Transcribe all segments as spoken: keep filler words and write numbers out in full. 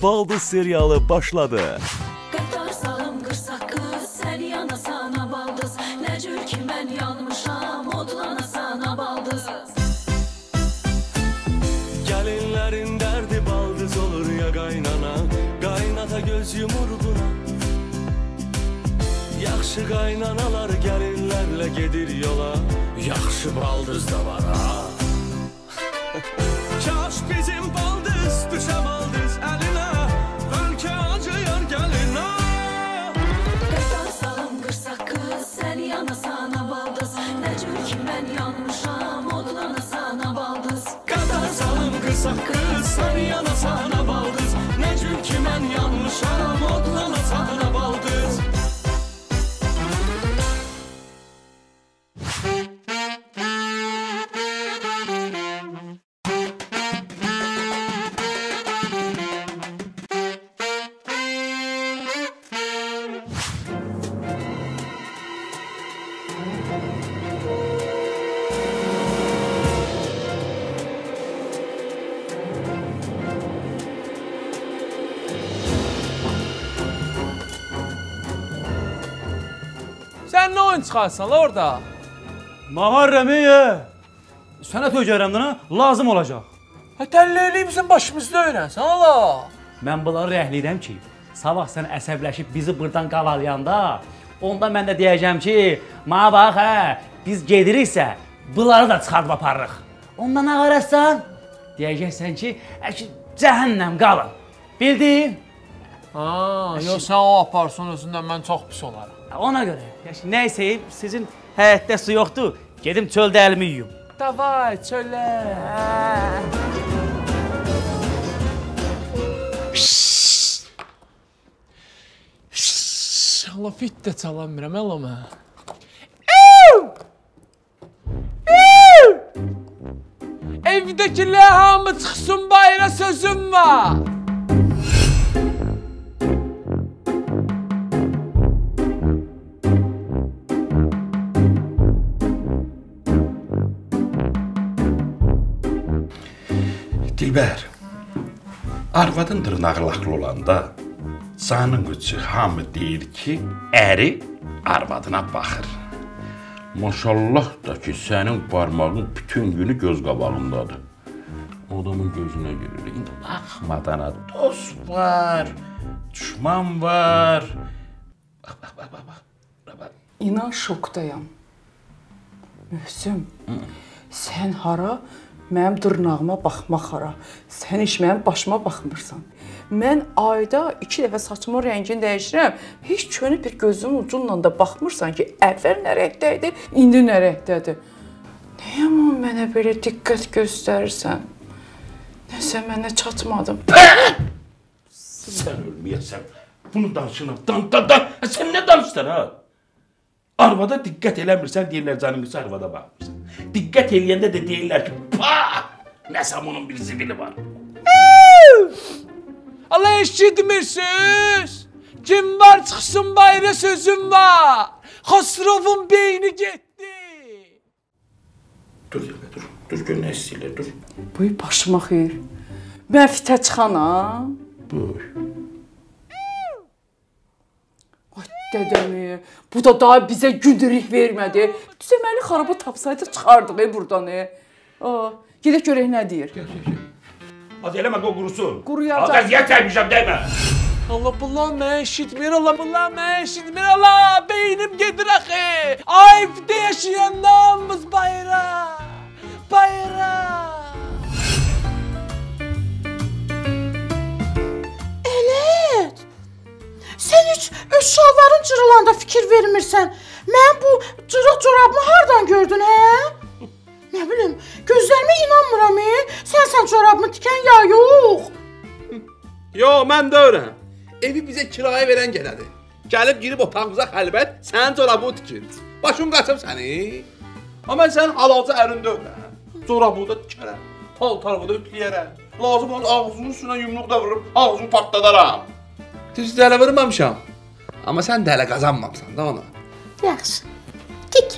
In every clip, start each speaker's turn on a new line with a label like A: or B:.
A: Baldız serialı başladı.
B: Qatar salım qırsaqqız, sən yana sana baldız. Nə cür ki mən yanmışam, odlana sana baldız.
C: Gəlinlərin dərdi baldız olur ya qaynana, qaynata göz yumur buna. Yaxşı qaynanalar gəlinlərlə gedir yola, yaxşı baldız da var ha. Kaş bizim baldız düşə baldız əlinə, ölkə acıyar gəlinə.
B: Qatar salım qırsaqqız, sən yana sana baldız. Nə cür ki mən yanmışam, odlana sana baldız.
C: Qatar salım qırsaqqız, sən yana sana baldız. Nə cür ki mən yanmışam, odlana sana baldız.
D: Sən nə oyun çıxarsan la orada?
E: Muharrəmi, sənə tökərəm dana, lazım olacaq.
D: Hə təlliyini bizim başımızda öyrənsən ala.
E: Mən bunları rəhləyirəm ki, sabah sən əsəbləşib bizi buradan qavalayanda, onda mən də deyəcəm ki, mənə bax hə, biz gediriksə, bunları da çıxardıb aparırıq. Onda nə qarəsən? Deyəcəksən ki, əki, cəhənnəm qalın. Bildin?
D: Ha, yox sən o aparsan özündən mən çox pis olaram.
E: Ona görə, nəysə, sizin həyətdə su yoxdur, gedim çöldə əlimi yuyum.
D: Davay, çölə. Allah fit də çalamıram, əla mən. Evdəkilər hamı çıxsın bayra sözüm var.
F: Dilbər, arvadın dırnağı laqlı olanda canın qıçı hamı deyir ki, əri arvadına baxır. Maşallah da ki, sənin parmağın bütün günü göz qabağındadır. Adamın gözünə girir. İndi baxmadana dost var, düşman var. Bax, bax, bax, bax, bax, bax.
G: İnan şokdayam. Mühsün, sən hara? Mənim dırnağıma baxmaq hara. Sən heç mənim başıma baxmırsan. Mən ayda iki dəfə saçımın rəngini dəyişirəm. Heç könül bir gözünün ucundan da baxmırsan ki, əvvəl nə rəngdəydi, indi nə rəngdədir. Nəyə mən mənə belə diqqət göstərirsən? Nəsə mənə çatmadım.
F: Sən ölməyəsən. Bunu danışıram. Dan, dan, dan. Sən nə danışsan ha? Arvada diqqət eləmirsən, deyirlər canın qısı arvada baxmırsan. Diqqət eləyəndə də deyirlər ki, pah! Nəsə bunun bir zibili var.
D: Allah eşitmirsiniz? Kim var çıxsın bayra sözüm var. Xosrovun beyni getdi.
F: Dur, dur, dur, gör nə istəyirlər, dur.
G: Buy başıma xeyir. Mən fitə çıxan ha?
F: Buy.
G: Ay dədəmi, bu da daha bizə güdürük vermədi. Düzəməli xarabı tapsaydı çıxardıq buradan. Gedək görək nə deyir.
F: Gəl, gəl, gəl. Az eləmə, qoy qurusun.
G: Quruyacaq.
F: Az əziyyət çəkmişəm, dəymə.
D: Allah bunlar mənə eşitmir, Allah bunlar mənə eşitmir, Allah beynim gedir axı. Ayıbda yaşayanlarımız bayra, bayra.
H: Elət, sən heç öz şalvarın cırılanda fikir vermirsən. Mən bu cırıq corabımı hardan gördün, hə? Nə bilim, gözlərimə inanmıram, e? Sən sən corabımı tikən ya yox?
I: Yox, mən deyirəm. Evi bizə kirayə verən gələdir. Gəlib girib otağımıza xəlbət, sənin corabını tikir. Başın qaçıb səni. Amma mən sənin halalca ərin deyirəm. Corabını da tikərəm, paltarımı da ütləyərəm. Lazım olan ağzının üstünə yumruq da vururum, ağzını patladaram. Düz dələ vurmamışam. Amma sən dələ qazanmamısan da ona.
H: Yaxşı, git.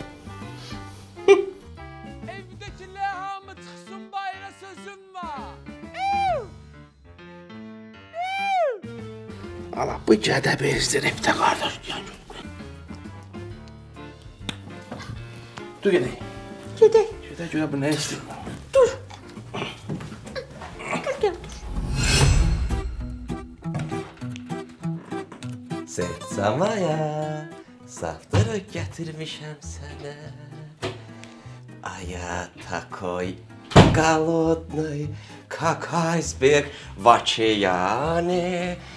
D: Evdəkilər hamı çıxsın bayra sözüm var.
I: Ala bu gədə bezdirib də qardaş. Dur gedək.
H: Gedək.
I: Gedək görə bu nə istəyir?
H: Dur. Dur gəl.
J: Sertsamaya, safdırı gətirmişəm sənə. Aya takoy, galodnoy, kakaysbek, vaçeyani.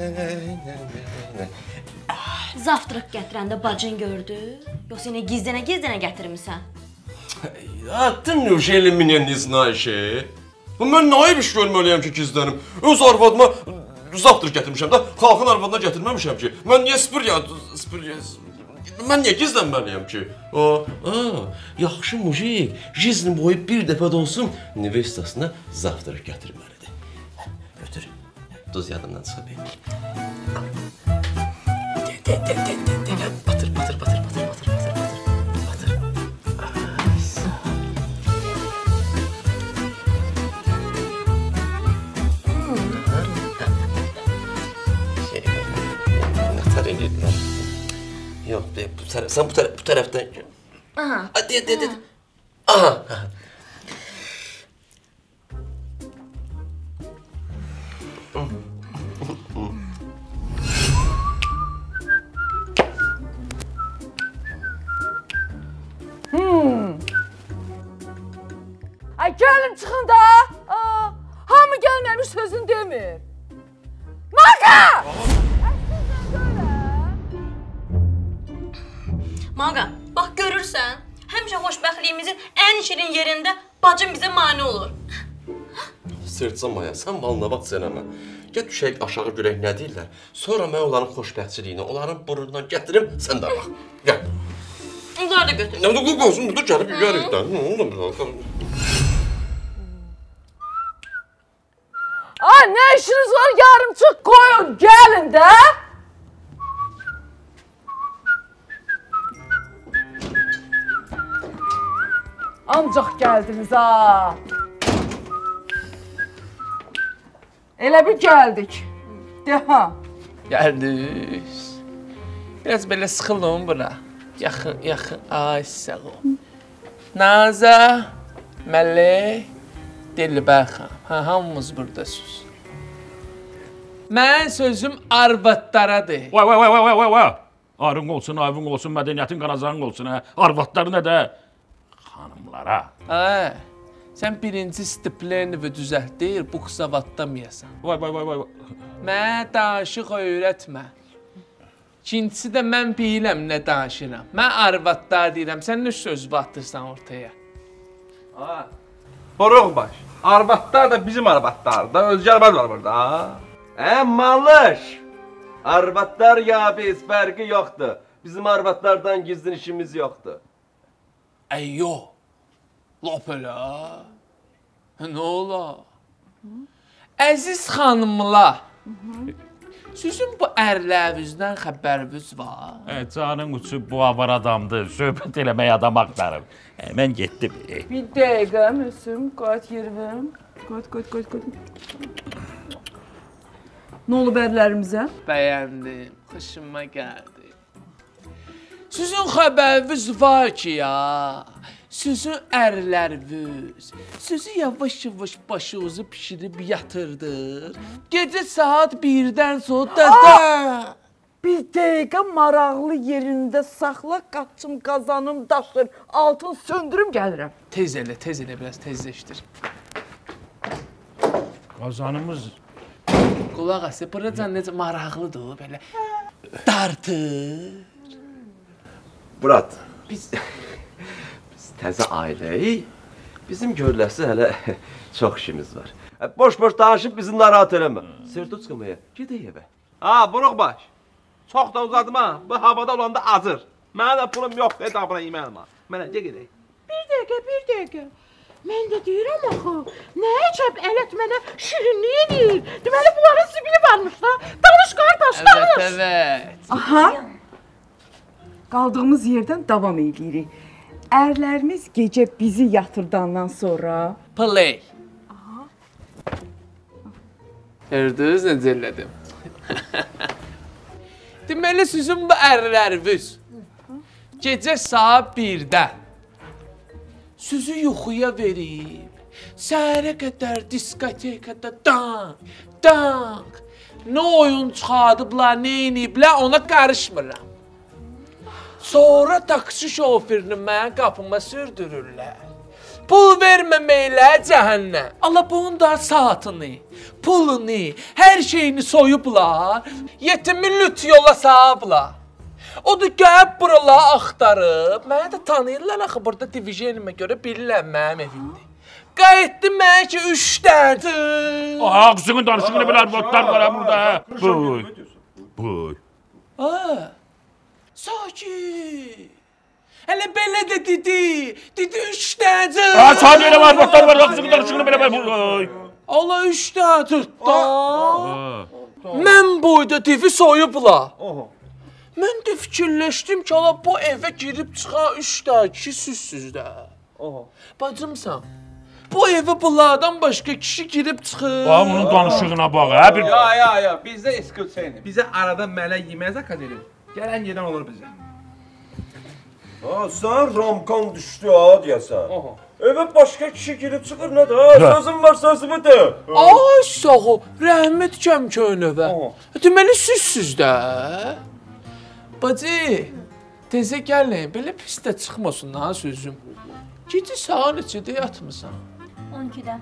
K: Zavtrıq gətirəndə bacın gördü? Yoxsa yenə gizlənə-gizlənə gətirmisən?
J: Ya, ты неужели меня не знаешь? Mən nə ayıb iş görməliyəm ki, gizlənim? Öz arvadıma zavtrıq gətirmişəm də, xalqın arvadına gətirməmişəm ki. Mən niyə spirya, spirya... Mən niyə gizlənməliyəm ki? Aa, yaxşı mujik, jizn boyu bir dəfə də olsun nevestasına zavtrıq gətirməlidir. Götür, duz yadımdan çıxa bilmir. De, de, de, de, de, de, batır, batır, batır, batır, batır, batır, batır, batır. Ay, sağ ol. Şey, nətər edirlər? Yox, bu tərəf, sən bu tərəf, bu tərəfdən gel.
K: Aha.
J: Hadi, hadi, hadi. Aha.
G: Hmm. Ay gəlin çıxın da. Aa, hamı gəlməmiş sözün demir. Maqa!
K: Maqa, bax görürsən, həmişə xoşbəxtliyimizin ən şirin yerində bacım bizə mane olur.
J: Sertsamaya, sən malnavat sənəmə. Get düşək aşağı görək nə deyirlər. Sonra mən onların xoşbəxtçiliyini, onların burnundan gətirim, sən də bax. Gəl.
K: Onları da götür.
J: Nə də qoysun, burada gəlib yürərik də. Nə olur?
G: Ay, nə işiniz var? Yarımçıq qoyun, gəlin də. Ancaq gəldiniz ha. Elə bir gəldik. De ha.
D: Gəldik. Biraz belə sıxıldım bura. Yaxın, yaxın. Ay, sağ ol. Naza, Mələk, Dilbər xanım. Ha, hamımız buradasınız. Mən sözüm arvadlaradır.
F: Vay vay vay vay vay vay. Arın olsun, ayvın olsun, mədəniyyətin qanazağın olsun ha. Arvadları nə də? Xanımlara.
D: Hə, sən birinci stiplerini düzəlt deyil, bu xısavatdamayasan.
F: Vay vay vay vay.
D: Mənə danışıq öyrətmə. İkincisi də mən biləm nə danışıram. Mən arvadlar deyirəm, sən nə söz batırsan ortaya?
I: Ha. Boruq baş. Arvadlar da bizim arvadlar da, özgə arvad var burada ha.
J: Hə, malış. Arvadlar ya biz, fərqi yoxdur. Bizim arvadlardan gizlin işimiz yoxdur.
D: Ey yo. Lap elə. Nə ola? Əziz xanımlar. Sizin bu ərləvinizdən xəbəriniz var?
F: E, canın uçub bu avar adamdır, söhbət eləmək adam axtarım. E, mən getdim. E.
G: Bir dəqiqə, Müslüm, qoyat yervəm. Qoyat, qoyat, qoyat, qoyat. Nə olub ərlərimizə?
D: Bəyəndim, xoşuma gəldi. Sizin xəbəriniz var ki ya, sizin ərləriniz, sizi yavaş-yavaş başınızı pişirib yatırdır. Gecə saat birdən sonra da...
G: Bir dəqiqə maraqlı yerində saxla, qaçım, qazanım, daşır, altın söndürüm, gəlirəm.
D: Tez elə, tez elə, biraz tezləşdir.
F: Qazanımız...
D: Qulaq as, buracan necə maraqlıdır o belə. Dartır.
J: Murat, biz... biz təzə ailəyik. Bizim görüləsi hələ çox işimiz var. Boş-boş danışıb bizi narahat eləmə. Sertuçkamaya, gedək evə.
I: Ha, buruq baş. Çox da uzatma, bu havada olanda azır. Mənə də pulum yoxdur, etabına yeməyəm ha. Mənə də gedək.
H: Bir dəqiqə, bir dəqiqə. Mən də deyirəm axı, nə əcəb ələt mənə şirinlik edir. Deməli, bunların zibili varmış da. Danış qardaş, danış.
D: Evet, evet.
G: Aha. Qaldığımız yerdən davam edirik. Ərlərimiz gecə bizi yatırdandan sonra...
D: Play. Aha. Gördünüz necə elədim? Deməli sizin bu ərləriniz gecə saat birdə sizi yuxuya verib, səhərə qədər diskotekada dank, dank, nə oyun çıxardıblar, nə iniblər, ona qarışmıram. Sonra taksi şoferini mən qapıma sürdürürlər. Pul verməməklə cəhənnəm. Allah bunun da saatını, pulunu, hər şeyini soyublar, yetimi lüt yola sahablar. O da gəlib buraları axtarıb, mənə də tanıyırlar axı, burada divijenimə görə bilirlər mənim evimdir. Qayıtdı mənə ki, üç dərdir.
F: Aha, qızının danışığını belə arvatlar var ha burada. Buy, buy.
D: Aa, sakit. Hələ belə də dedi, dedi üç dərdir.
F: Ha, saniyə elə arvatlar var, qızının danışığını belə buy.
D: Allah üç dərdir da. Mən boyda divi soyublar. Mən də fikirləşdim ki, ala bu evə girib çıxan üç dərdir ki, süzsüz də. Bacımsan. Bu evə bunlardan başqa kişi girib çıxır.
F: Bax, bunun danışığına bax, hə? Bir...
I: Ya, ya, ya, bizdə iskutseyni. Bizə arada mələk yeməyə zakaz edin. Gələn gedən olur bizə.
J: Ha, sən ramkan düşdü ha, deyəsən. Evə başqa kişi girib çıxır, nə də? Sözüm var, sözümü də.
D: Ay, sağ ol, rəhmət kəm köynəvə. Deməli, süzsüz də. Bacı, tezə gəlin, belə pis də çıxmasın ha sözüm. Gecə saat neçədə yatmısan?
K: on ikidə.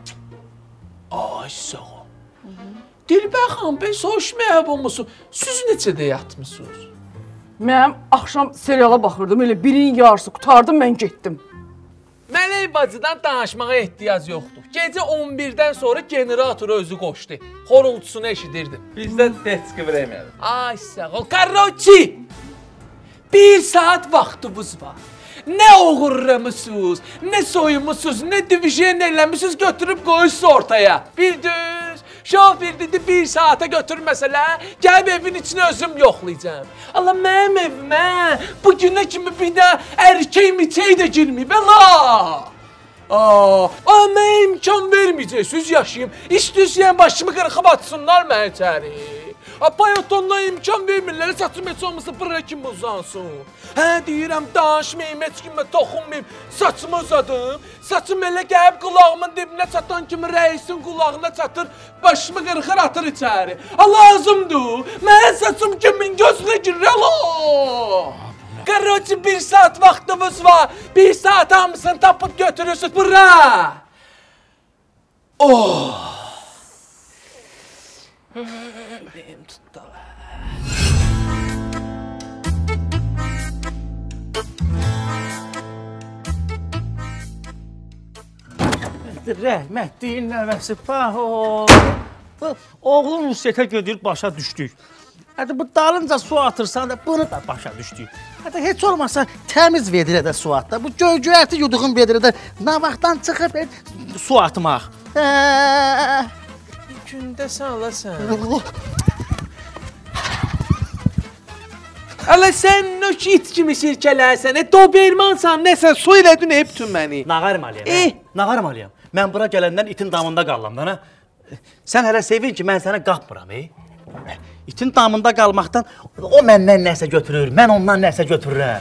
D: Ay, sağ ol. Dilbər xanım, bəy soğuş məhəbumusun. Siz neçədə yatmısınız?
G: Mənim axşam seriala baxırdım, elə birin yarısı qutardım, mən getdim.
D: Mələk bacıdan danışmağa ehtiyac yoxdur. Gecə on birdən sonra generatoru özü qoşdu. Xorultusunu eşidirdim.
I: Bizdə detski verəməyədim.
D: Ay, sağ ol. Karroçi! Bir saat vaxtımız var. Nə oğurlamışsınız, nə soyumuşsunuz, nə divijen eləmişsiniz, götürüb qoyursuz ortaya. Bir düz, şofir dedi bir saata götürməsələr, gəlib evin içini özüm yoxlayacağım. Allah mənim evimə bu günə kimi bir də erkək miçək də girməyib, əla! Aa, mənə imkan verməyəcəksiniz, yaşayayım. İstəyən başımı qırxıb atsınlar mənə içəri. Payatonla imkan vermirlər, saçım heç olmasa bıra kimi uzansın. Hə, deyirəm, danışmayayım, heç kimə toxunmayayım, saçımı uzadım. Saçım elə gəlib qulağımın dibinə çatan kimi rəisin qulağına çatır, başımı qırxır atır içəri. Lazımdır, mən saçım kimin gözünə girir, alo! Qarroçi, bir saat vaxtımız var, bir saat hamısını tapıb götürürsünüz, bıra! Oh! Benim tutdular.
E: Rəhmət deyilməməsi, bax o. Oğlum Rusiyyətə gedir, başa düşdük. Hətta bu dalınca su atırsan da bunu da başa düşdük. Hətta heç olmasa təmiz vedrədə su at da. Bu göy-göyərti yuduğun vedrədə nə vaxtdan çıxıb su atmaq.
D: Gündə sağlasan. Ələ sən nə ki it kimi sirkələrsən, dobermansan, nəsən, su elədin heptün məni.
E: Nağarım alıyam, hə? Nağarım alıyam. Mən bura gələndən itin damında qallam da, hə? Sən hələ sevin ki, mən sənə qapmıram, hə? İtin damında qalmaqdan o məndən nəsə götürür, mən ondan nəsə götürürəm.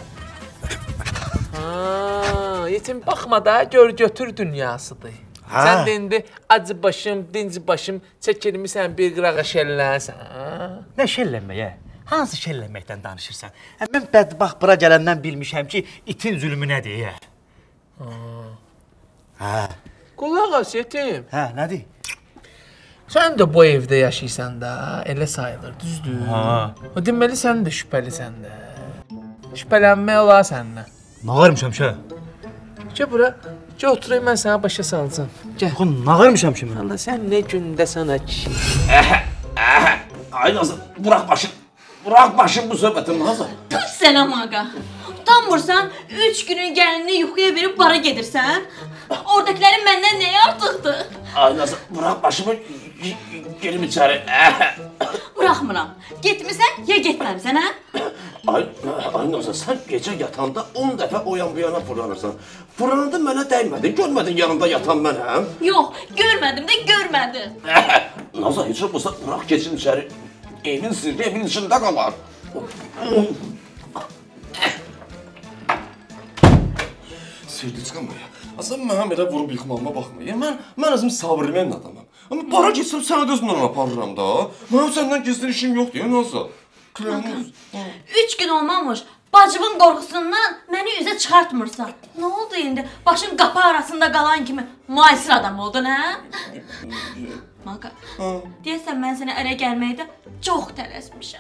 D: Haa, itin baxma da, gör götür dünyasıdır. Ha. Sən də indi acı başım, dinci başım çəkilmisən bir qırağa şəllənsən, ha?
E: Nə şəllənməyə? Hansı şəllənməkdən danışırsan? Hə, mən bədbaxt bura gələndən bilmişəm ki, itin zülmü nədir, hə? Hə.
D: Qulaq as, yetim.
E: Hə, nədir?
D: Sən də bu evdə yaşayırsan da, elə sayılır, düzdür?
E: Ha.
D: O deməli, sən də şübhəlisən də. Şübhələnmək olar səndən.
E: Nağarmışam ki?
D: Gəl bura. Gəl oturayım, mən sənə başa salacağım. Gəl.
E: Oğlum, nağarmışam ki mən?
D: Allah, sən nə gündə sana kişi.
F: Əhə, əhə. Ay Nazır, bırak başım. Bırak başım bu söhbətin Nazır.
K: Tut sənə maqa. Utanmırsan, üç günün gəlinini yuxuya verib bara gedirsən? Oradakilərin məndən nəyə artıqdır?
F: Ay Nazır, bırak başımı, girim içəri. Əhə.
K: Bıraxmıram. Getmisən, ya getməmsən, hə?
J: Ay, ay Nazır, sən gecə yatanda on dəfə o yan bu yana fırlanırsan. Fırlananda mənə dəymədin, görmədin yanında yatan mənəm.
K: Yox, görmədim də görmədim.
J: Nazır, heç olmasa bırak geçin içəri. Evin sirri evin içində qalar. Sirdi çıxamaya. Aslında mənim elə vurub yıxmağıma baxma. Yəni mən mən özüm sabırlı adamam. Amma para keçsəm səni də özümlə aparıram da. Mənim səndən gizli işim yoxdur, ya Nazlı. Klanımız.
K: Üç gün olmamış. Bacımın qorxusundan məni üzə çıxartmırsan. Nə oldu indi? Başın qapı arasında qalan kimi müasir adam oldun, hə? Maka, deyəsən mən sənə ərə gəlməkdə çox tələsmişəm.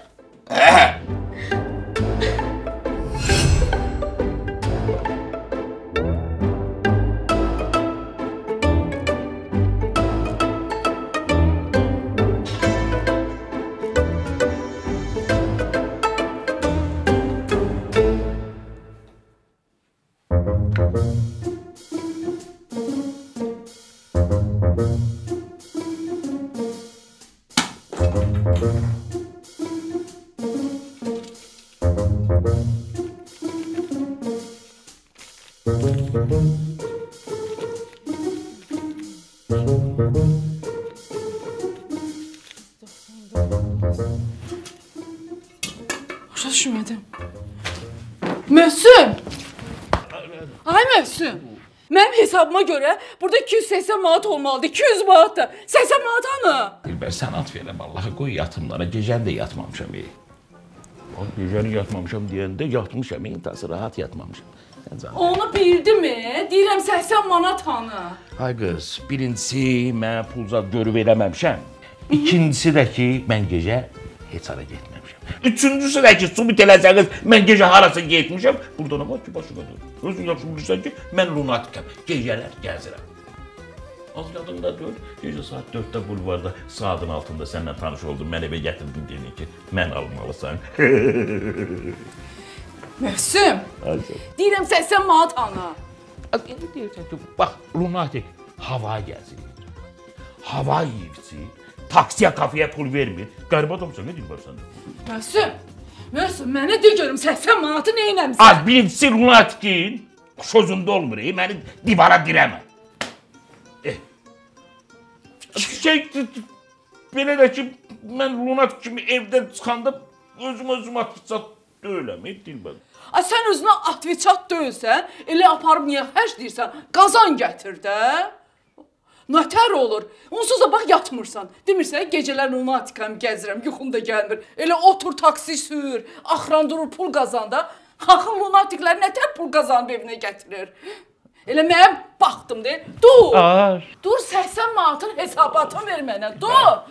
G: Başa düşmədim. Məhsün! Ay Məhsün! Mənim hesabıma görə burada iki yüz səksən manat olmalıdır. iki yüz manatdır. səksən manat hanı?
F: Dilbər, sən at verəm Allah'a, qoy yatımlara. Gecəni də yatmamışam. O gecəni yatmamışam deyəndə yatmışam. İntası rahat yatmamışam.
G: Onu bildimi? Deyirəm səksən manat hanı?
F: Ay qız, birincisi mən pul zad görüb eləməmişəm. İkincisi də ki, mən gecə heç hara getməmişəm. Üçüncüsü də ki, subut eləsəniz, mən gecə harasa getmişəm. Burada nə var ki, başına dur. Özün yaxşı bilirsən ki, mən lunatikəm. Gecələr gəzirəm. Az yadımda deyil, gecə saat dörddə bulvarda saatın altında səninlə tanış oldum. Mən evə gətirdim deyilin ki, mən almalısan.
G: Məhsün, deyirəm səksən manat hanı?
F: İndi deyirsən ki, bax, lunatik hava gəzir. Hava yiyibsi, taksiyə, kafeyə pul vermir. Qəribə adamsan, nə deyil var səndə?
G: Məhsün, Məhsün, mənə de görüm səksən manatı nə eləmsən?
F: Az birincisi lunatikin sözündə olmur, e, məni divara dirəmə. Eh. Şey, belə də ki, mən lunatik kimi evdən çıxanda özüm özüm atviçat deyiləm, e, Dilbər.
G: Ay, sən özünə atviçat deyilsən, elə aparıb niyə xərc deyirsən? Qazan gətir də. Nətər olur. Onsuz da bax yatmırsan. Demirsən, gecələr lunatikəm, gəzirəm, yuxum da gəlmir. Elə otur taksi sür, axran durur, pul qazanda. Xalqın lunatikləri nətər pul qazanıb evinə gətirir? Elə mənə baxdım de. Dur.
F: Ar.
G: Dur, səksən manatın hesabatını ver mənə. Dur.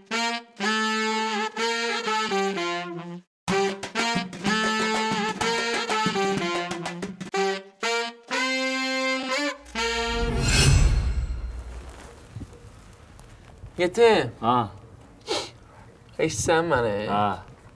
D: Yetim.
E: Ha.
D: Eşitsən məni?
E: Ha.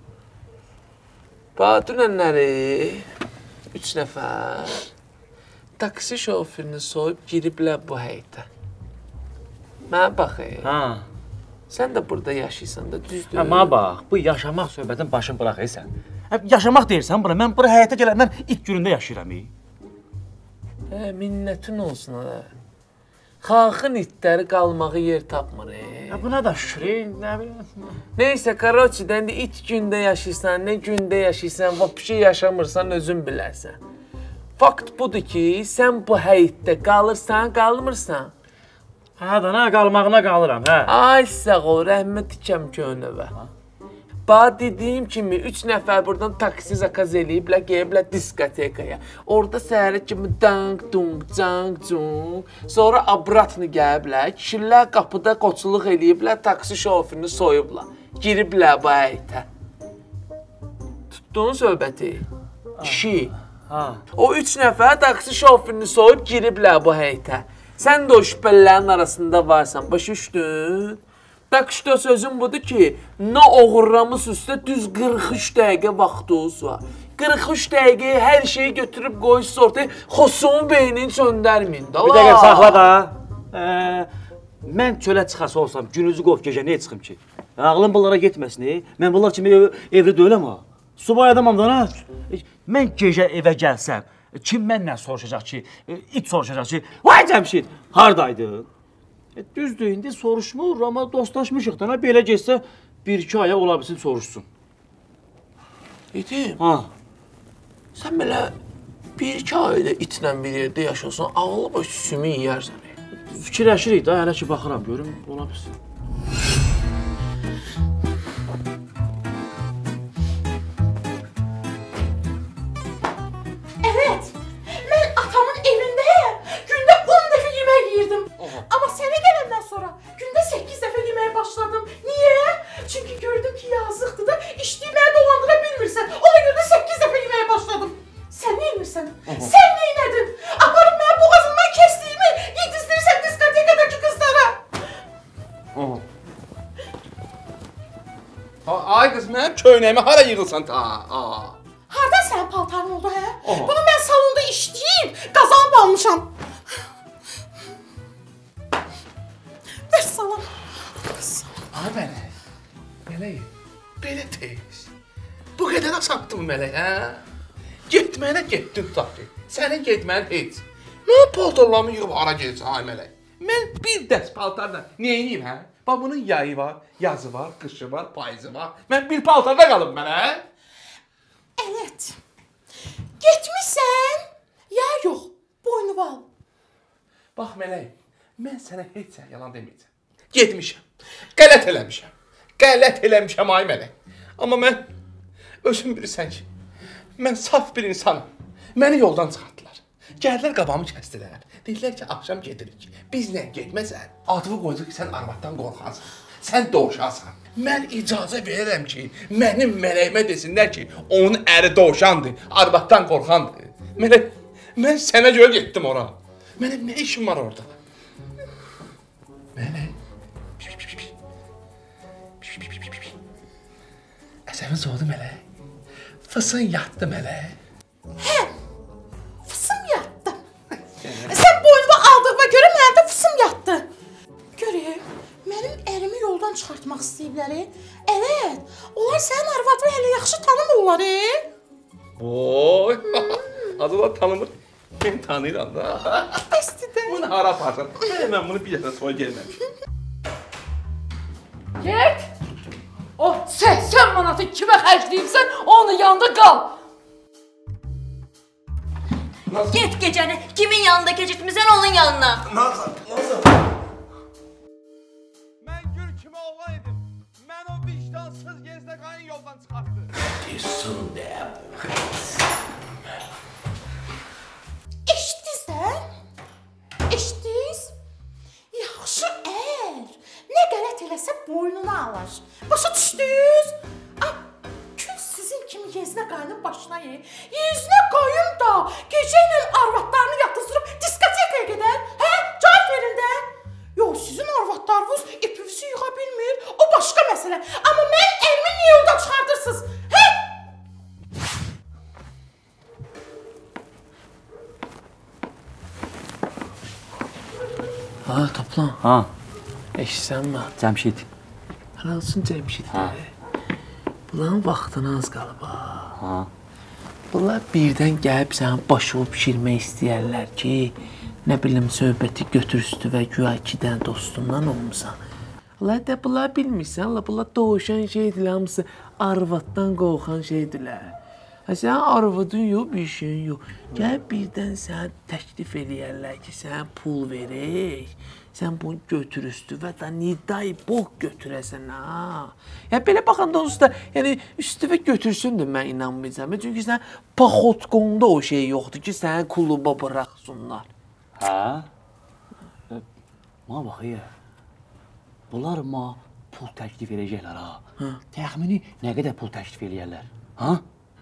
D: Bax, dünənləri üç nəfər taksi şoferini soyub giriblər bu həyətə. Mənə bax,
E: Ha.
D: sən də burada yaşayırsan da, düzdür?
E: Amma bax, bu yaşamaq söhbətin başını bırax ey sən. Yaşamaq deyirsən bura, mən bura həyətə gələndən ilk günündə yaşayıram.
D: Hə, minnətin olsun ha. Xalqın itləri qalmağı yer tapmır.
E: Ya buna da şükür, nə bilirəm.
D: Neysə, Karoçidən də it gündə yaşayırsan, nə gündə yaşayırsan, vəbşi yaşamırsan, özün bilərsən. Fakt budur ki, sən bu həyətdə qalırsan, qalmırsan.
E: Hə, da nə qalmağına qalıram, hə.
D: Ay sağ ol, rəhmət ikəm könövə. Bax, dediyim kimi, üç nəfər buradan taksi zakaz eləyiblər, gəliblər diskotekaya. Orada səhərə kimi danq, dung, cang, cung. Sonra abratını gəliblər, kişilər qapıda qoçuluq eləyiblər, taksi şoferini soyublar. Giriblər bu həyətə. Tutduğun söhbəti? Kişi. O üç nəfər taksi şoferini soyub giriblər bu həyətə. Sən də o şübhələrin arasında varsan, başa düşdün? Taksidə sözüm budur ki, nə oğurlamış üstə düz qırx üç dəqiqə vaxtınız var. qırx üç dəqiqəyə hər şeyi götürüb qoyursuz ortaya, xosumun beynini söndərməyin.
E: Bir dəqiqə saxla da. Mən çölə çıxası olsam, günüzü qov gecə nəyə çıxım ki? Ağlım bunlara getməsin. Mən bunlar kimi evdə deyiləm ha. Subay adamam da nə? Mən gecə evə gəlsəm, kim məndən soruşacaq ki, it soruşacaq ki, vay Cəmşid, haradaydın? Düzdür, indi soruşmur, amma dostlaşmışıq da, belə geçsə bir iki aya ola bilsin soruşsun.
I: Yetim,
E: Ha.
I: sən belə bir iki ayda itlə bir yerdə yaşasan, ağlı baş sümü yeyərsən.
E: Fikirləşirik də, hələ ki baxıram, görüm ola bilsin.
H: Evet, mən atamın evindəyəm. Gündə on dəfə yemək yeyirdim. Amma sənə gələndən sonra gündə səkkiz dəfə yeməyə başladım. Niyə? Çünki gördüm ki, yazıqdır da içdiyi məni dolandıra bilmirsən. Ona görə də səkkiz dəfə yeməyə başladım. Sən nə edirsən? Sən nə edin? Aparıb mənim boğazımdan kəsdiyimi yedizdirirsən diskotekadakı qızlara.
I: Ay qız, mənim köynəyimi hara yığılsan ta?
H: Hardan sənin paltarın oldu, hə? Bunu mən salonda işləyib, qazanıb almışam. Bəs salam.
I: Ay mələk, mələk, belə tez. Bu qədər də çatdın mələk, hə? Getməyinə getdin tutaq ki, sənin getməyin heç. Mən paltarlarımı yığıb hara gedirsən, ay mələk? Mən bir dəst paltarla neyiniyim, hə? Bax, bunun yayı var, yazı var, qışı var, payızı var. Mən bir paltarda qalım mən, hə?
H: Evet. Getmişsən, ya yox, boynumu al.
I: Bax, mələk, mən sənə heç sən yalan deməyəcəm. Getmişəm, qələt eləmişəm, qələt eləmişəm, ay mələk. Amma mən, özüm bilirsən ki, mən saf bir insanım. Məni yoldan çıxartdılar. Gəldilər qabamı kəsdilər. Dedilər ki, axşam gedirik. Bizlə getməsən, adını qoyacaq ki, sən arvaddan qorxansan. Sən dovşansan. Mən icazə verirəm ki, mənim mələyimə desinlər ki, onun əri dovşandır, arvaddan qorxandır. Mələk, mən sənə görə getdim ora. Mənim nə işim var orada? Mələk. Əsəbin soğudu mələk. Fısın yatdı mələk.
H: Hə, fısım yatdı. Sən boynumu aldığıma görə mənim də fısım yatdı. Görək, mənim ərimi yoldan çıxartmaq istəyiblər. Evet, onlar sənin arvadını hələ yaxşı tanımırlar.
I: Oy, adılar tanımır. Ben tanıyıram da.
H: Bəsdir.
I: Bunu hara aparsan. Mən bunu bir dəfə soy gəlməmişim.
L: Get! O səksən manatı kimə xərcləyibsən, onun yanında qal.
K: Get gecəni kimin yanında keçirtmisən onun yanına.
I: Nazan, Nazan. Mən gül kimi oğlan idim. Mən o vicdansız gezdəqayın yoldan çıxartdı. Desin də.
H: Eşitdinizsən? Eşitdiniz? Yaxşı ər. Nə qələt eləsə boynuna alır. Başa düşdünüz? Ay, kül sizin kimi yezinə qayının başına ye. Yezinə qayın da gecə ilə arvadlarını yatızdırıb diskotekaya gedər. Hə? Cavab verin də. Yox, sizin arvadlarınız ipinizi yığa bilmir. O başqa məsələ. Amma mən ərimi niyə yoldan çıxardırsınız? Hə?
I: Ha, Toplan.
E: Ha,
I: Eşitsən mi?
E: Cəmşid.
I: Hələ olsun Cəmşid.
E: Ha.
I: Bunların vaxtına az qalıb ha.
E: Ha.
I: Bunlar birdən gəlib sənin başını pişirmək istəyərlər ki, nə bilim, söhbəti götür üstü və güya iki dənə dostundan olmusan. Allah da bunlar bilmirsən, Allah bunlar doğuşan şeydirlər, hamısı arvaddan qorxan şeydirlər. Ha, sən arvadın yox, bir şeyin yox. Gəlib birdən sənə təklif eləyərlər ki, sənə pul verək. Sən bunu götür üstü və da niday boq götürəsən ha. Ya belə baxanda onsuz da, yəni üstüvə götürsün də mən inanmayacağam. Çünki sən paxotqonda o şey yoxdur ki, səni kluba buraxsınlar.
E: Hə? Ma bax, ya. Bunlar ma pul təklif edəcəklər ha.
I: Hə.
E: Təxmini nə qədər pul təklif eləyərlər? Ha?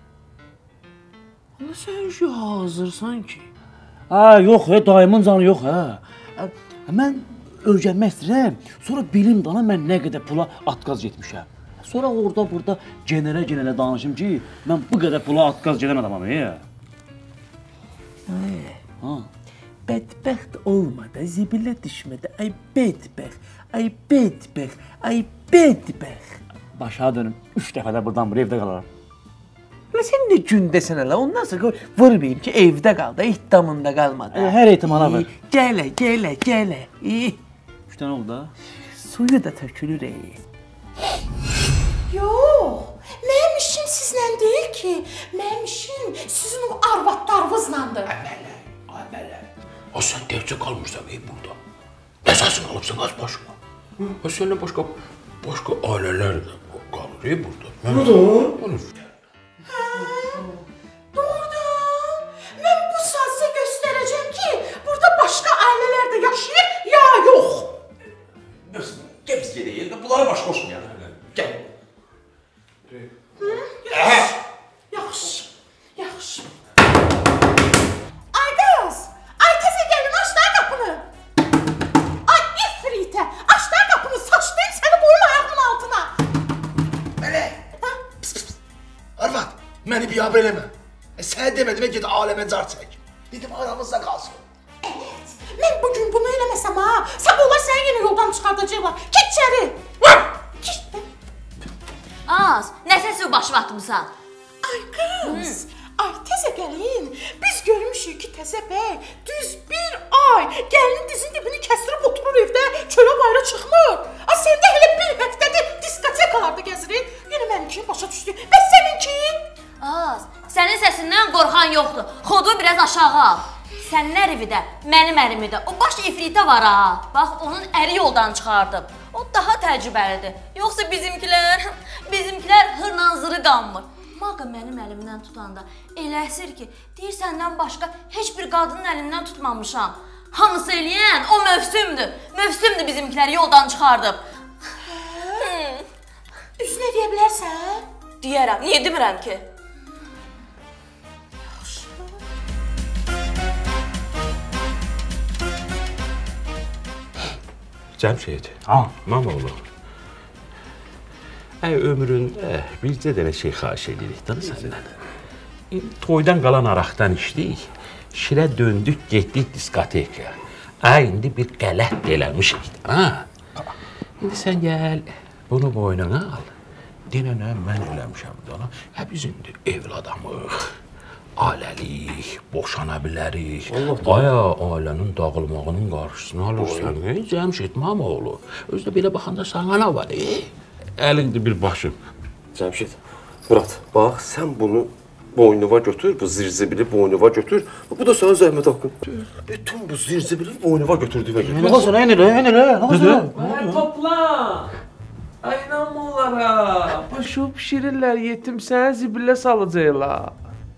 I: Amma sən şu hazırsan ki.
E: Hə, yox, hə, dayımın canı yox, hə. Mən öyrənmək istəyirəm, sonra bilim dana mən nə qədər pula atqaz getmişəm. Sonra orada burada genərə-genərə danışım ki, mən bu qədər pula atqaz gedən adamam, hə?
I: Ha. Bədbəxt olmadı, zibilə düşmədi. Ay bədbəxt, ay bədbəxt, ay bədbəxt.
E: Başa dönüm, üç dəfə də buradan buraya evdə qalaram.
I: Hələ sən də gündəsən hələ, ondan sonra vurmayayım ki, evdə qal da, ihtamında qalmadı.
E: E, hər ehtimala ver.
I: Gələ, gələ, gələ.
E: Üç dənə oldu da.
I: Suyu da tökülür ey.
H: Yox, mənim işim sizlə deyil ki. ki, mənim işim sizin o arvadlarınızlandır.
F: Əmələ, əmələ. O sən təkcə qalmırsan ey burada. Əsasın qalıbsan az başqa. O səndən başqa, başqa ailələr də qalır ey burada. Nədir?
H: Doğrudan. Mən bu saat sizə göstərəcəm ki, burada başqa ailələr də yaşayır, ya yox.
F: Gəl biz gedəyik, bunlara baş qoşmayalım. Gəl.
H: Yaxşı, yaxşı, yaxşı. Ay qız, ay tezə gəlin, aç da qapını. Ay ifritə, aç da qapını, saçlayım səni boyun ayağımın altına.
M: Mələk, pis pis pis. Arvad, məni biabr eləmə. E, sənə demədimə ged aləmə car çək. Dedim aramızda qalsın.
H: Evet, mən bugün bunu eləməsəm ha, sabahlar səni yenə yoldan çıxardacaqlar. Git içəri. Git.
K: Az, nəsə su başı atmısan?
H: Ay qız, ay tezə gəlin. Biz görmüşük ki, təzə bəy düz bir ay gəlinin dizinin dibini kəstirib oturur evdə, çölə bayra çıxmır. A, sən də hələ bir həftədir diskotekalarda gəzirik. Yenə mənimki başa düşdü. Bəs səninki?
K: Az, sənin səsindən qorxan yoxdur. Xodu biraz aşağı al. Sənin ərivi də, mənim ərimi də. O baş ifritə var ha. Bax, onun əri yoldan çıxardıb. O daha təcrübəlidir. Yoxsa bizimkilər, bizimkilər hırla zırı qanmır. Maqa mənim əlimdən tutanda elə əsir ki, deyir səndən başqa heç bir qadının əlindən tutmamışam. Hamısı eləyən o mövsümdür. Mövsümdür bizimkiləri yoldan çıxardıb.
H: Düzünə deyə bilərsən?
K: Deyərəm, niyə demirəm ki?
F: Cəmşid, Mamoğlu. Əy ömründə bircə dənə şey xahiş edirik da səndən. Toydan qalan araqdan içdik, şirə döndük, getdik diskotekaya. Əy, indi bir qələt eləmişik da. İndi sən gəl, bunu boynuna al. Denənə mən eləmişəm da. Hə, biz indi evladamıq. Ailəlik, boşana bilərik. Aya, ailənin dağılmağının qarşısını alırsan. Cəmşid Mamoğlu, özdə belə baxanda sana nə var? Əlində bir başım.
J: Cəmşid, Murat, bax, sən bunu boynuna götür, bu zirzibili boynuna götür. Bu da sana zəhmət haqqın. Bütün bu zirzibili boynuna götürdüyümə götür.
E: Nə olsun, nə elə, nə elə, nə olsun?
D: Ay, toplan! Ay, nam onlara! Başı pişirirlər, yetim sənə zibilə salacaqlar.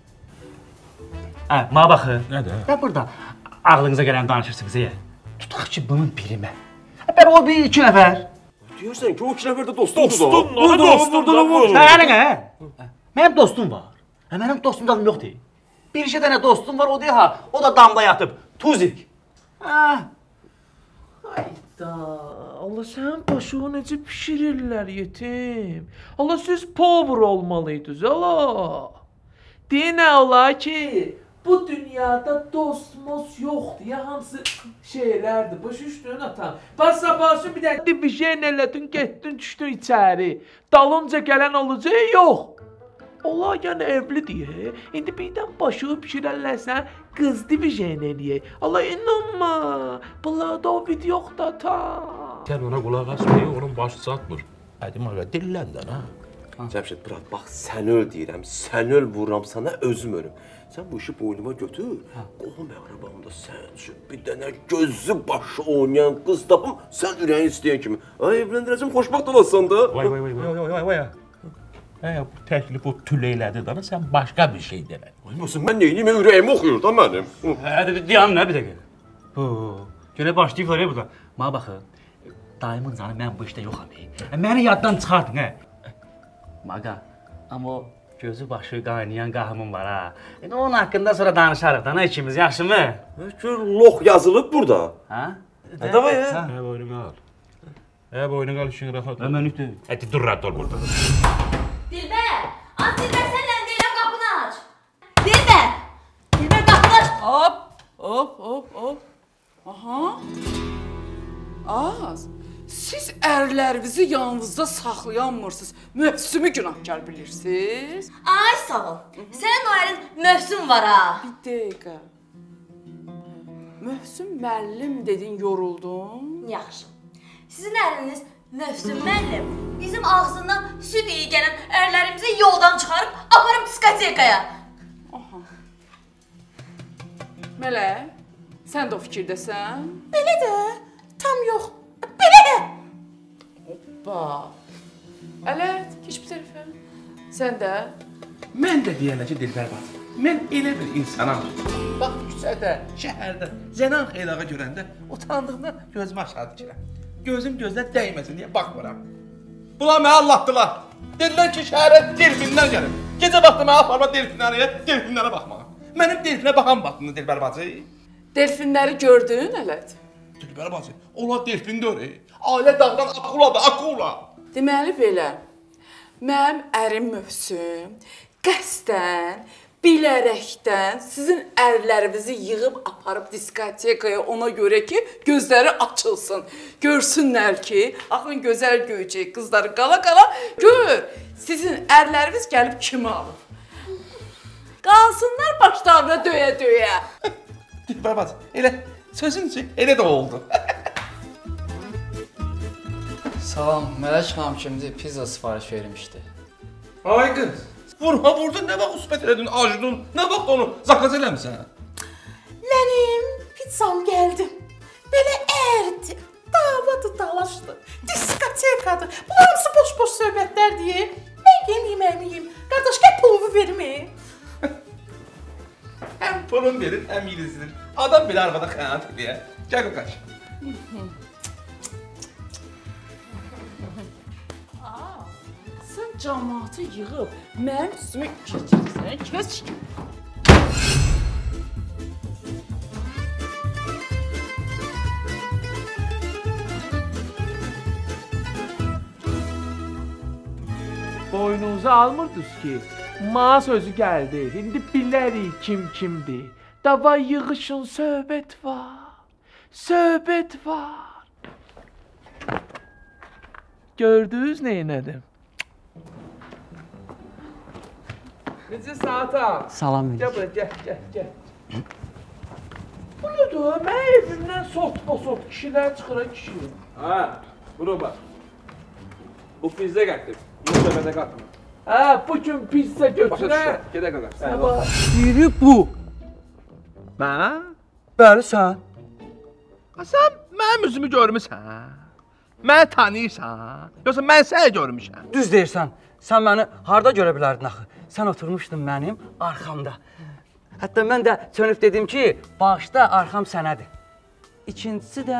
E: Hə, mənə baxın.
F: Nədir?
E: Və burada ağlınıza gələn danışırsınız, ya. Tutaq ki, bunun biri mən. Bər o bir iki nəfər.
J: Deyirsən ki, o iki nəfər də dostumdur da.
F: Dostum, nə dostumdur da bu?
E: Hə, nə? Mənim dostum var. Hə, mənim dostum da yoxdur. Bir iki dənə dostum var, o deyil ha. O da damda yatıb. Tuzik. Hə.
D: Hayda, Allah sənin başını necə pişirirlər, yetim. Allah siz power olmalıydınız, Allah. Deyən ola ki, bu dünyada dostumuz yoxdur, ya hamısı şeylərdir, baş üstünün atan. Basa bası bir də divijen elədin, getdin, düşdün içəri. Dalınca gələn olacaq, yox. Ola yəni evlidir, indi birdən başı pişirərlərsən, qız divijen eləyək. Allah inanma, bunlarda o vid yoxdur ata.
F: Sən ona qulaq asmayı, onun başı çatmır. Ədim ağa, dilləndən ha.
J: Cəmşid, Murat, bax, sən öl deyirəm, sən öl vururam sana, özüm ölüm. Sən bu işi boynuma götür, qohum əqrabamda sən üçün bir dənə gözü başı oynayan qız tapım, sən ürəyin istəyən kimi. Ay, evləndirəcəm, xoşbaxt olasın da.
F: Vay, vay, vay, vay, vay, vay. Hə, bu təklif o tüleylədi da, sən başqa bir şey demə.
J: Olmasın, mən neyini, mən ürəyimi oxuyur da mənim.
E: Hə, deyəm nə bir dəqiqə. Görə başlayıblar ya burada. Mənə baxın, dayımın canı mən bu işdə yoxam. Məni yaddan çıxardın, hə. Maqa, amma o gözü başı qaynayan qahımım var ha. Yəni onun haqqında sonra danışarıq da, nə ikimiz, yaxşımı?
J: Gör, lox yazılıb burada.
E: Hə?
J: Hə, davay, hə?
F: Hə, boynuna al. Hə, boynuna al, işin rahat ol.
E: Hə, mən ütü.
F: Hədi, dur, rahat ol burada.
K: Dilbər, az Dilbər sənlə deyirəm, qapını aç. Dilbər, Dilbər qapını aç.
G: Hop, hop, hop, hop. Aha. Az. Siz ərlərinizi yanınızda saxlayanmırsınız. Mövsümü günahkar bilirsiniz.
K: Ay sağ ol. Sənin o ərin mövsüm var ha.
G: Bir dəqiqə. Mövsüm müəllim dedin, yoruldun.
K: Yaxşı. Sizin əriniz Mövsüm müəllim, bizim ağzından süd iyi gələn ərlərimizi yoldan çıxarıb aparıb diskotekaya.
G: Aha. Mələk, sən də o fikirdəsən?
H: Belə də, tam yox. Belə də.
G: Hoppa. Ələt, keç bu tərəfə. Sən də?
I: Mən də deyərlər ki, Dilbər bacı, mən elə bir insanam. Bax, küçədə, şəhərdə, Zenan xeylağı görəndə utandığımdan gözümü aşağı dikirəm. Gözüm gözünə dəyməsin deyə baxmıram. Bunlar mənə Allahdılar. Dedilər ki, şəhərə delfinlər gəlir. Gecə vaxtı mənə aparma delfinlərə, delfinlərə baxmağa. Mənim delfinə baxan vaxtımda Dilbər bacı.
G: Delfinləri gördün, Ələt?
I: Dilbər bacı, onlar delfin deyil. Ailə dağdan akuladır, akula.
G: Deməli belə, mənim ərim Mövsüm qəsdən, bilərəkdən sizin ərlərinizi yığıb aparıb diskotekaya ona görə ki, gözləri açılsın. Görsünlər ki, axın gözəl göyəcək qızları qala-qala, gör, sizin ərləriniz gəlib kimi alıb. Qalsınlar başlarına döyə-döyə.
I: Dilbər bacı, elə sözün üçün elə də oldu.
N: Salam, Mələk xanım kimdir? Pizza sifariş vermişdi.
I: Ay qız, vurma vurdun, nə vaxt usbət elədin, acdun, nə vaxt onu zakaz eləmişsən?
H: Mənim pizzam gəldi. Belə ərdi, davadı dalaşdı, diskotekadır. Bu hamısı boş-boş söhbətlər deyil. Mən yem yeməyimi yeyim, qardaş gəl pulumu verməyim.
I: Həm pulun verir, həm yedisidir. Adam belə arvada xəyanət edir. Gəl qaç.
G: Sən cəmaatı yığıb mənim üstümə keçirsən, keç.
D: Boynunuza almırdınız ki, ma sözü gəldi. İndi bilərik kim kimdir. Davay yığışın, söhbət var. Söhbət var. Gördünüz neynədim? Necə saata?
E: Salam verir.
D: Gəl bura, gəl, gəl, gəl. Bu nədir? Mən evimdən sot-posot kişilər çıxıra kişi.
I: Hə, bura bax. Bu pizza gətirib. Bunu söhbətə qatma.
D: Hə, bu gün pizza götürə.
I: Gedə qaqa.
E: Biri bu.
I: Mən?
E: Bəli, sən.
I: Sən mənim üzümü görmüsən? Məni tanıyırsan? Yoxsa mən səni görmüşəm?
E: Düz deyirsən. Sən məni harda görə bilərdin axı? Sən oturmuşdun mənim arxamda. Hətta mən də çönüb dedim ki, bağışda arxam sənədir. İkincisi də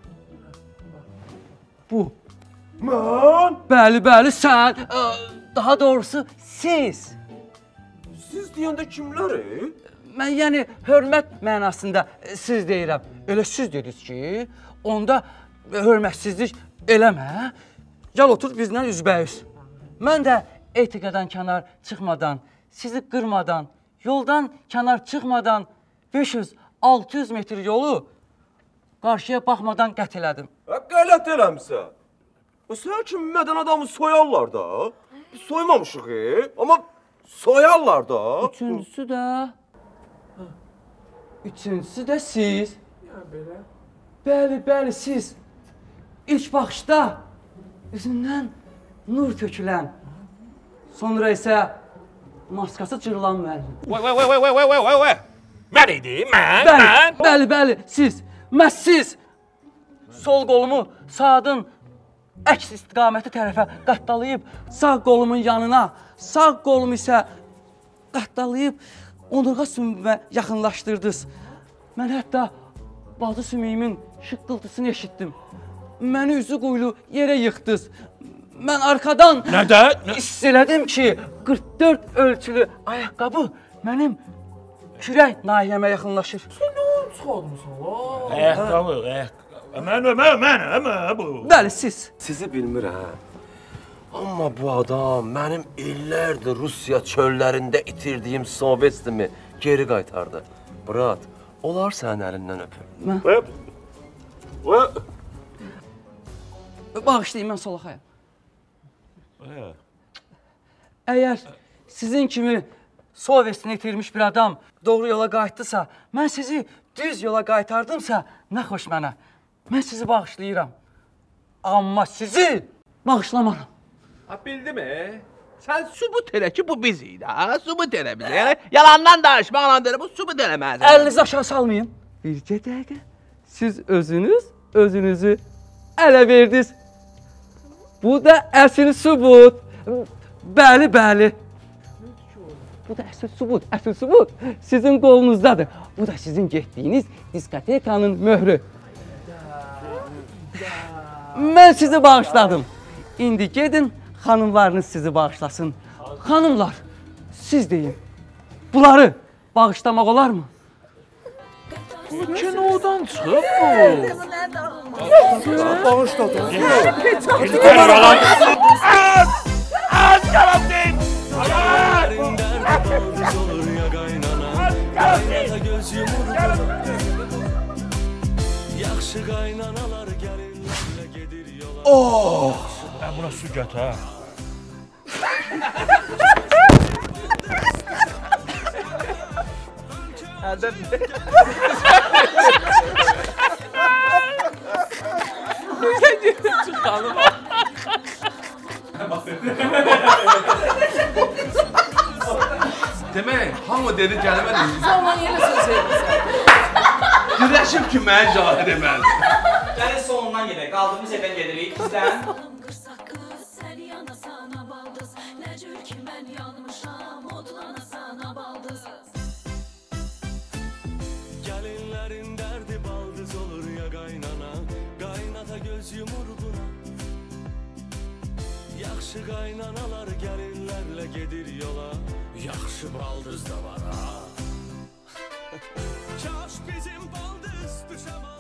E: bu.
I: Mən?
E: Bəli, bəli, sən. Daha doğrusu siz.
J: Siz deyəndə kimləri?
E: Mən yəni hörmət mənasında siz deyirəm. Elə siz dediniz ki, onda hörmətsizlik eləmə. Gəl otur bizlə üzbəüz. Mən də etiqadan kənar çıxmadan, sizi qırmadan, yoldan kənar çıxmadan beş yüz altı yüz metr yolu qarşıya baxmadan qət elədim.
J: Qələt eləmsən. Sən kimi mədən adamı soyarlar da. Biz soymamışıq, e? Amma soyarlar da.
E: Üçüncüsü də... Üçüncüsü də siz.
D: Ya belə.
E: Bəli, bəli, siz. İlk baxışda üzündən nur tökülən, sonra isə maskası cırılan müəllim.
F: Vay, vay, vay, vay, vay, vay, vay, vay. Mən idi, mən,
E: bəli,
F: mən.
E: Bəli, bəli, siz. Məhz siz. Sol qolumu sağın əks istiqaməti tərəfə qattalayıb, sağ qolumun yanına, sağ qolumu isə qattalayıb, onurğa sümüyümə yaxınlaşdırdınız. Mən hətta bacı sümüyümün şıqqıltısını eşitdim. Məni üzü quyulu yerə yıxdınız. Mən arxadan
F: Nədə?
E: hiss elədim ki, qırx dörd ölçülü ayaqqabı mənim kürək nahiyəmə yaxınlaşır.
D: Sən nə olub çıxardımsan la?
F: Ayaqqabı, ayaqqabı. Mən, mən, mən, mən, bu.
E: Bəli, siz.
J: Sizi bilmirəm. Amma bu adam mənim illərdir Rusiya çöllərində itirdiyim Sovetimi geri qaytardı. Brat, olar sənin əlindən öpüm.
E: Mən?
J: Və?
E: Bağışlayın, mən solaxayam. Əgər sizin kimi Sovetini itirmiş bir adam doğru yola qayıtdısa, mən sizi düz yola qaytardımsa, nə xoş mənə. Mən sizi bağışlayıram. Amma sizi bağışlamaram.
I: Ha bildimi? Sən sübut elə ki bu bizik ha, sübut elə bizə. Yəni yalandan danışmaqla deyir, bu sübut eləməz.
E: Əlinizi aşağı salmayın. Bircə dəqiqə. Siz özünüz özünüzü ələ verdiniz. Bu da əsl sübut. Bəli, bəli. Bu da əsl sübut, əsl sübut sizin qolunuzdadır. Bu da sizin getdiyiniz diskotekanın möhrü. Mən sizi bağışladım. İndi gedin, xanımlarınız sizi bağışlasın. Xanımlar, siz deyin, bunları bağışlamaq olar mı?
D: Bu kinodan çıxıb bu.
C: Bağışladım.
D: Az yalan deyil.
C: Yaxşı qaynanalar gəlinlərlə gedir yola.
A: Oh! Ben buna su götür.
I: Əldə
D: Çıxalım.
I: Demək, hamı dedi gəlmədi.
L: Zaman yenə söz verirsən.
I: Güləşib ki, mənə cahil deməz.
E: Gəlin sonundan gedək, qaldığımız yerdən gedirik bizdən.
B: Sən yanasana baldız, nə cür ki mən yanmışam, odlanasana baldız.
C: Gəlinlərin dərdi baldız olur ya qaynana, qaynata göz yumur buna. Yaxşı qaynanalar gəlinlərlə gedir yola, yaxşı baldız da var ha. Kaş bizim baldız düşə